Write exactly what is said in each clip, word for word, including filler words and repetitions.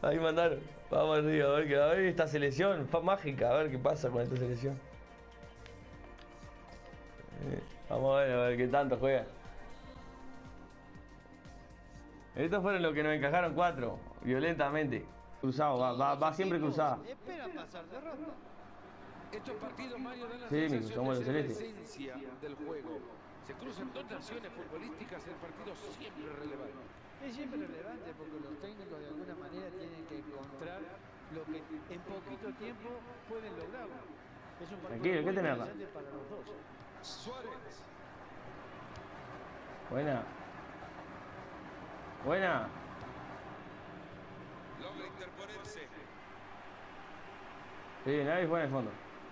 Ahí mandaron. Vamos arriba, a ver qué. A ver esta selección. Fa mágica, a ver qué pasa con esta selección. Eh, vamos a ver, a ver qué tanto juega. Estos fueron los que nos encajaron cuatro. Violentamente. Cruzado, va, va, va siempre cruzada. Espera pasar de ronda. Estos partidos, Mario, dan la Sí, Nico, sensación somos de los ser la celestes. esencia del juego. Se cruzan dos naciones futbolísticas en partidos siempre relevantes. Es siempre relevante porque los técnicos de alguna manera tienen que encontrar lo que en poquito tiempo pueden lograr. Es un partido Tranquilo, muy ¿qué tenés acá? interesante para los dos. Suárez. Buena. Buena. Logra interponerse. Sí, nadie juega en el fondo.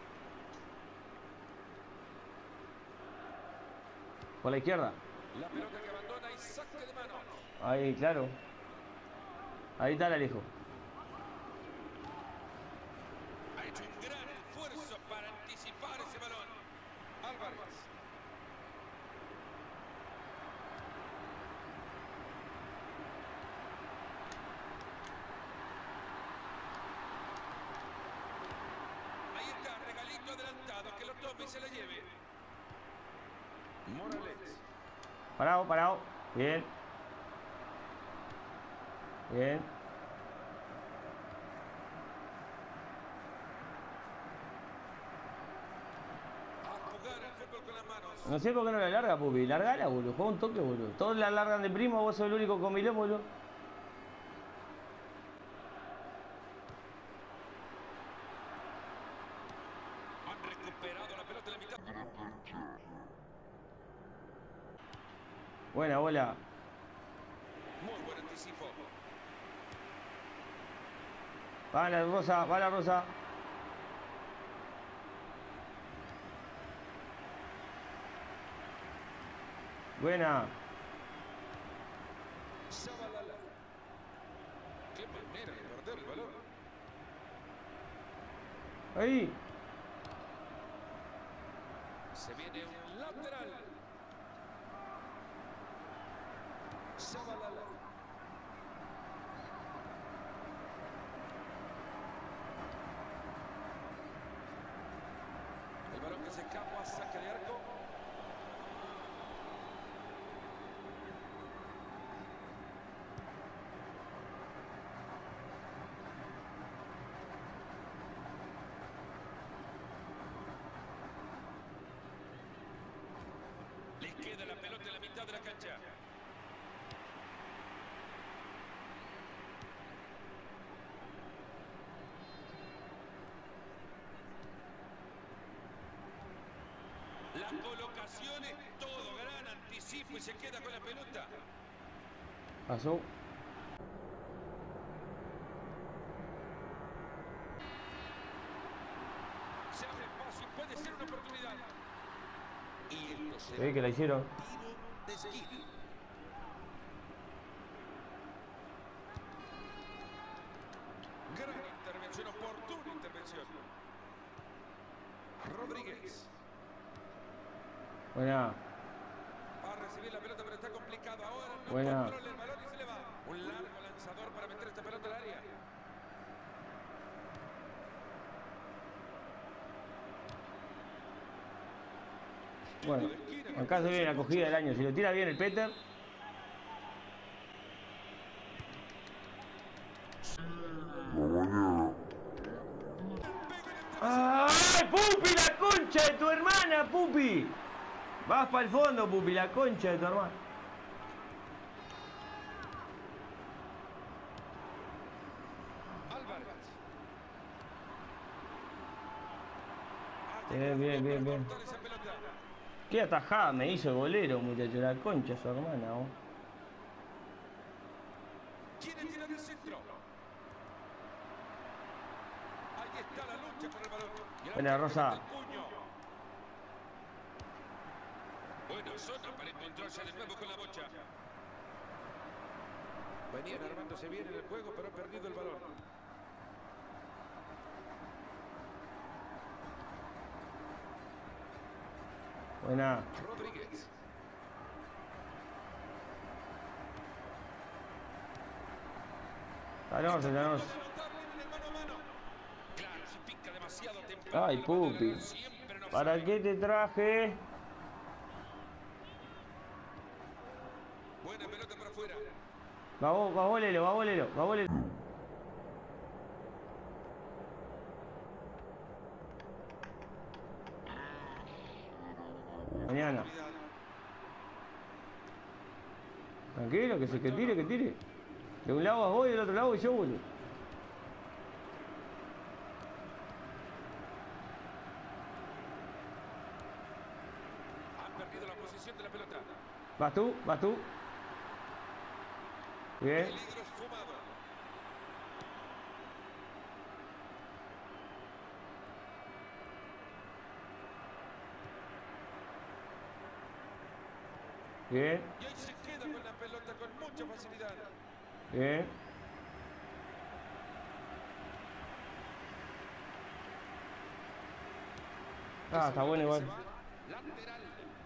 Por la izquierda. La pelota que abandona y saque de manos. Ahí, claro. Ahí está el Alejo. Ha hecho un gran esfuerzo para anticipar ese balón. Álvarez. Ahí está, regalito adelantado, que lo tome y se la lleve. Morales. Parado, parado. Bien. Bien. A jugar al fútbol con las manos. No sé por qué no la larga, Pupi. Largala, boludo. Juega un toque, boludo. Todos la largan de primo, vos sos el único con milón, boludo. Han recuperado la pelota en la mitad. Buena bola. Muy buen anticipo. Va la rosa, va la rosa. Buena. Shabalala. Qué manera de perder el balón. Ahí. Se viene un lateral. Shabalala. El balón que se escapa, saque de arco. Les queda la pelota en la mitad de la cancha. La colocación es todo, gran anticipo y se queda con la pelota. Pasó. Se abre espacio y puede ser una oportunidad. Y esto Se será ve que la hicieron. tiro de esquina. Gran intervención, oportuna intervención. Rodríguez. Buena. Va a recibir la pelota, pero está complicado. Ahora no Buena. controla el balón y se le va. Un largo lanzador para meter esta pelota al área. Bueno, acá se viene la acogida del año. Si lo tira bien el Peter. ¡Ay, Pupi, la concha de tu hermana, Pupi! Vas para el fondo, Pupi, la concha de tu hermana. Álvarez. Bien, bien, bien, bien. Qué atajada me hizo el bolero, muchacho. La concha de su hermana, vos. ¿Quién tira del centro? Ahí está la lucha por el balón. Buena, Rosa. Buena zona para encontrarse de nuevo con la bocha. Venían armándose bien en el juego, pero ha perdido el balón. Buena. Rodríguez. Llanos, Llanos. Claro, si pica demasiado temprano. Ay, Pupi. ¿Para qué te traje? Buena pelota para afuera. Va, va, volelo, va, volelo, va, volelo. Mañana. Tranquilo, que se que tire, que tire. De un lado vas vos y del otro lado y yo, boludo. Ha perdido la posición de la pelota. Vas tú, vas tú. Bien. Peligro esfumado. Bien. Y hoy se queda con la pelota con mucha facilidad. Bien. Ah, está bueno igual. Lateral.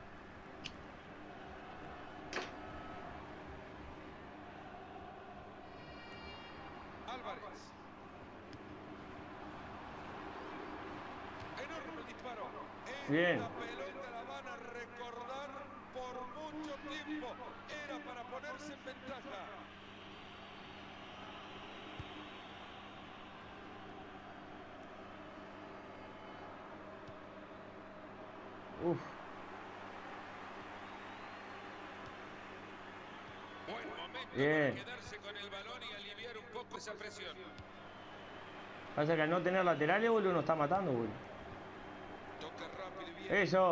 Álvarez. Enorme el disparo. Bien. Esta pelota la van a recordar por mucho tiempo. Era para ponerse en ventaja. Uf. Buen momento Bien. para quedarse con el balón y aliviar un poco esa presión. Pasa que al no tener laterales, boludo, nos está matando, boludo. Toca rápido y bien. Eso.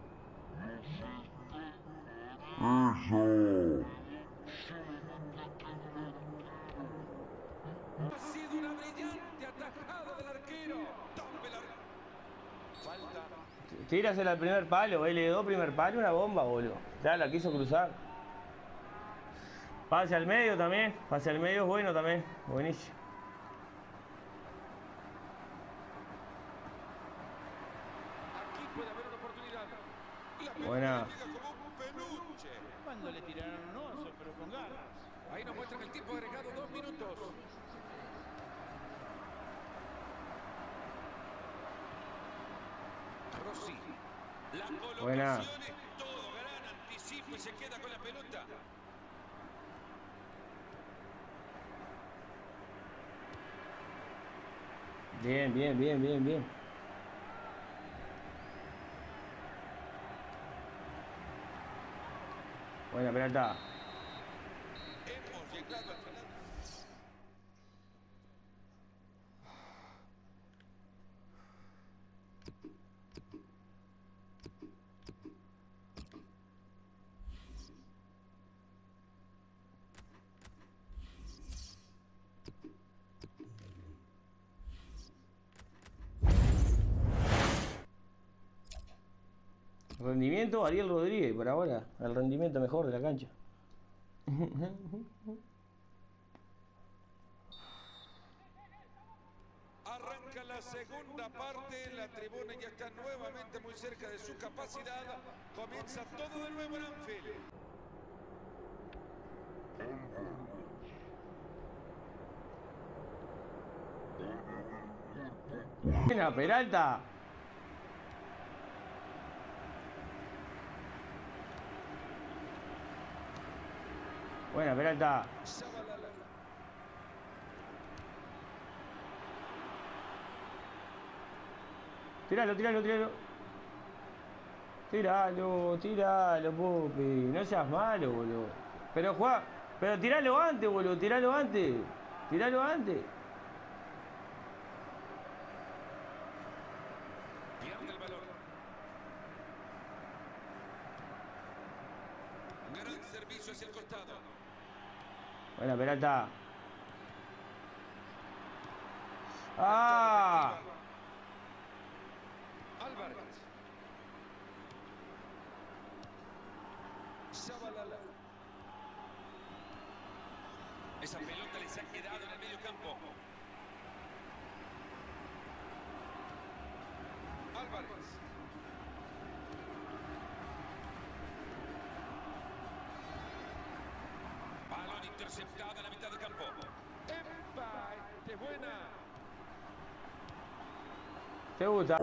Ha sido una brillante atajada del arquero. Tome la... Falta. Tírasela al primer palo, L dos primer palo, una bomba, boludo. Ya la quiso cruzar. Pase al medio también. Pase al medio es bueno también. Buenísimo. Aquí puede haber una oportunidad. La pelota Buena. le llega como un peluche. Cuando le tiraron un oso, pero con ganas. Ahí nos muestran el tiempo agregado, dos minutos. Rossi. La colocación Buena. es todo. Gran anticipo y se queda con la pelota. Bien, bien, bien, bien, bien. Buena pelota. Hemos llegado al final. Rendimiento, Ariel Rodríguez, por ahora. El rendimiento mejor de la cancha. Arranca la segunda parte. La tribuna ya está nuevamente muy cerca de su capacidad. Comienza todo de nuevo en Anfield. Buena Peralta. Buena Peralta. Shabalala. Tíralo, tíralo, tíralo. Tíralo, tíralo, Pupi. No seas malo, boludo. Pero juega. Pero tiralo antes, boludo. Tiralo antes. Tiralo antes. Pierde el balón. Gran servicio hacia el costado. Buena Peralta. ¡Ah! Álvarez. Shabalala. Esa pelota les ha quedado en el medio campo. Álvarez. Balón interceptado en la mitad del campo. ¡Epa! ¡Esta es buena! ¿Te gusta?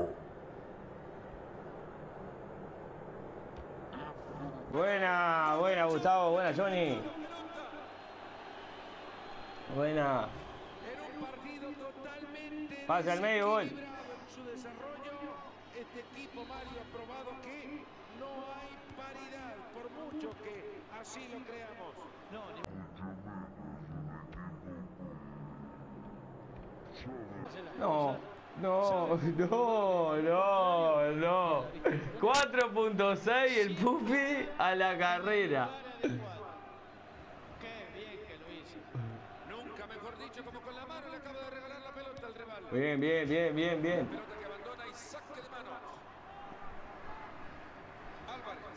Buena, buena Gustavo, buena Johnny. Buena. En un partido totalmente Pasa al medio, gol. desequilibrado en su desarrollo, este equipo, Mario, ha probado que no hay paridad, por mucho que así lo creamos. No, ni... No, no, no, no, no. cuatro punto seis el Pupi a la carrera. Qué bien que lo hizo. Nunca mejor dicho, como con la mano le acaba de regalar la pelota al rival. Bien, bien, bien, bien, bien. Pelota que abandona y saque de manos. Álvarez.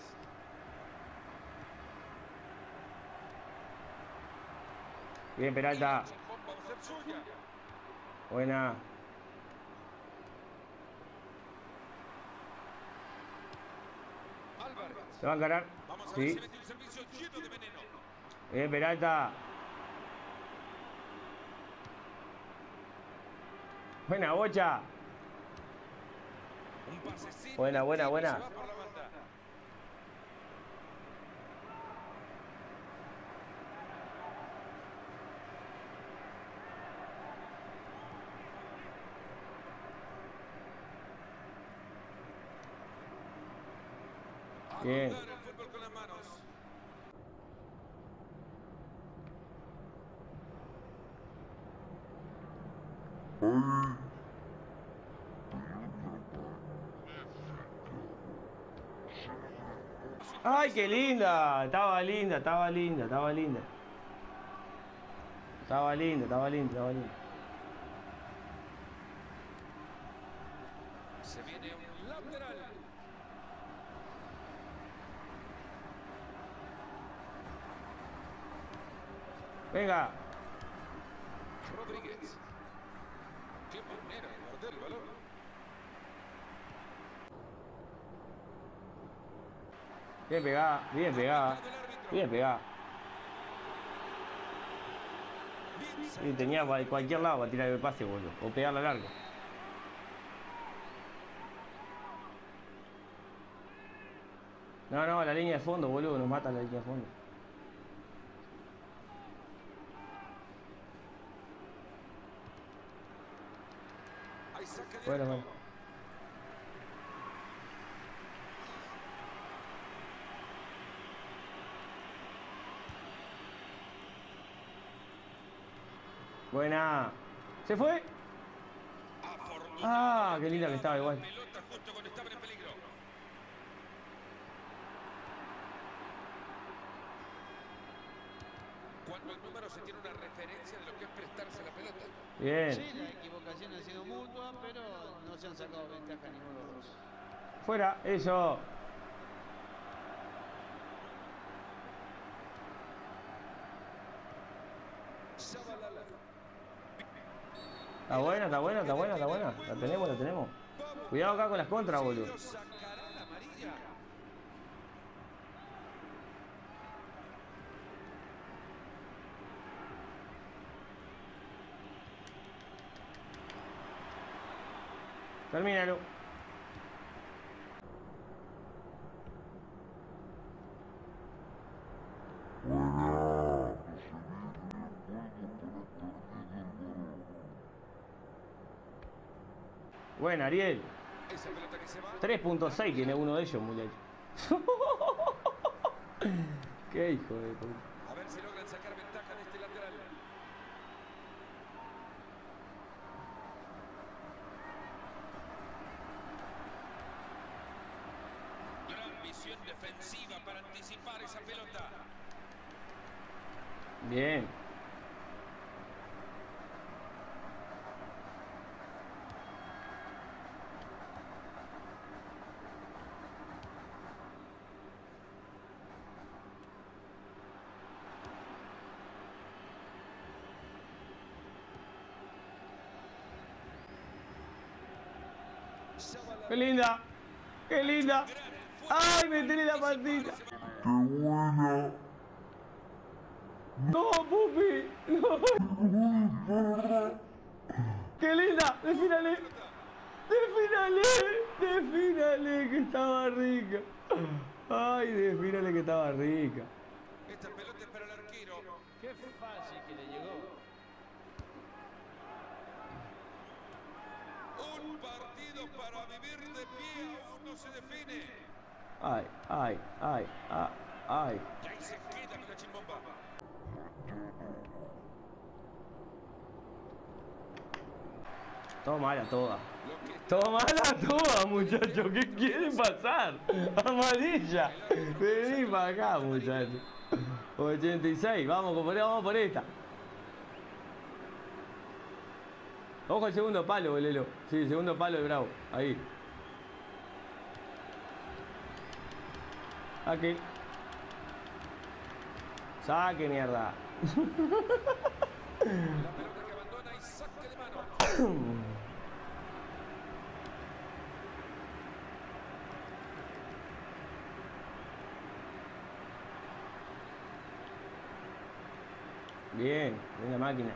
Bien, Peralta. Bomba va a ser suya. Buena. Álvarez. ¿Se va a encarar? Vamos a ver Sí. si mete un servicio lleno de veneno. Bien, Peralta. Buena, Bocha. Un pasecito. Buena, buena, buena. Se va por la banda. A Bien. jugar el fútbol con las manos. Ay, qué linda. Estaba linda, estaba linda, estaba linda. Estaba linda, estaba linda, estaba linda. Se viene un lateral. Venga. Rodríguez. Qué manera de morder el balón. Bien pegada, bien pegada. Bien pegada. Y tenía para cualquier lado para tirar el pase, boludo. O pegarla largo. No, no, la línea de fondo, boludo. Nos mata la línea de fondo. Hay saque de Bueno, arco. bueno. Buena. ¿Se fue? Ah, qué linda que estaba igual. Pelota justo cuando estaban en peligro. Cuando el número se tiene una referencia de lo que es prestarse la pelota. Bien. Sí, la equivocación ha sido mutua, pero no se han sacado ventaja ninguno de los dos. Fuera, eso. Shabalala. Está buena, está buena, está buena, está buena. La tenemos, la tenemos. Cuidado acá con las contras, boludo. Sacará la amarilla. Termínalo. Buena, Ariel. Esa pelota que se va. tres punto seis tiene uno de ellos, muchacho. Qué hijo de puta. A ver si logran sacar ventaja de este lateral. Gran visión defensiva para anticipar esa pelota. Bien. Shabalala. Qué linda. Qué linda. Ay, me tiré la patita. ¡Qué buena! No, Pupi. ¡Qué linda! ¡Defínale! ¡Defínale! ¡Defínale que estaba rica! ¡Ay, defínale que estaba rica! Esta pelota es para el arquero. Qué fácil que le llegó. Un partido para vivir de pie, aún no se define. ¡Ay, ay, ay, ay, ay! Y ahí se queda con la chimbomba. Todo mala toda. Lo que Todo mala toda, muchachos. ¿Qué quieren pasar? Amarilla. Vení para acá, muchachos. ochenta y seis. Vamos, compadre, vamos por esta. Ojo al segundo palo, bolelo. Sí, el segundo palo de Bravo. Ahí. Aquí. Saque, mierda. La pelota que abandona y saque de mano. Bien, bien la máquina.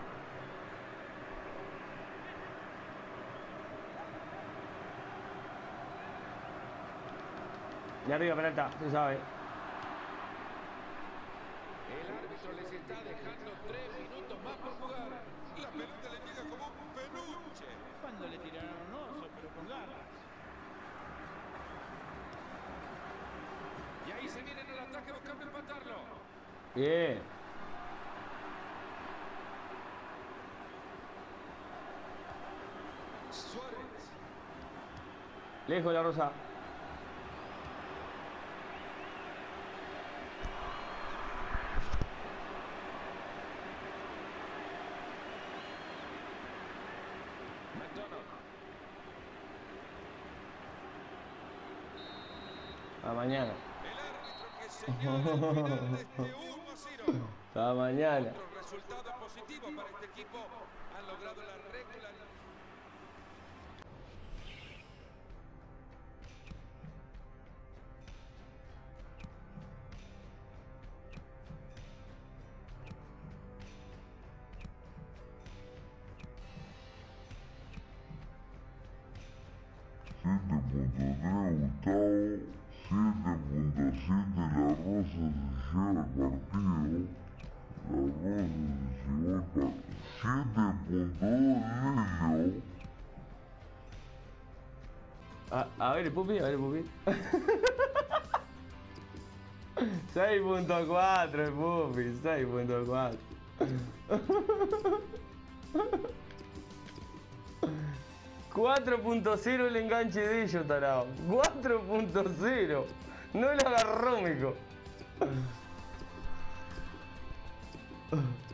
De arriba, Peralta, se sabe. El árbitro les está dejando tres minutos más por jugar. La pelota le llega como un peluche. Cuando le tiraron un oso, pero con garras. Y ahí se vienen al ataque buscando empatarlo. Bien. Suárez. Lejos la Rosa. A mañana. El árbitro que señala el final de este uno a cero. A mañana. Otro resultado positivo para este equipo. Han logrado la regularidad. A, a ver el pupi, a ver el pupi. seis punto cuatro el pupi, seis punto cuatro. cuatro punto cero el enganche de ellos, tarao. cuatro punto cero. No lo agarró, mijo.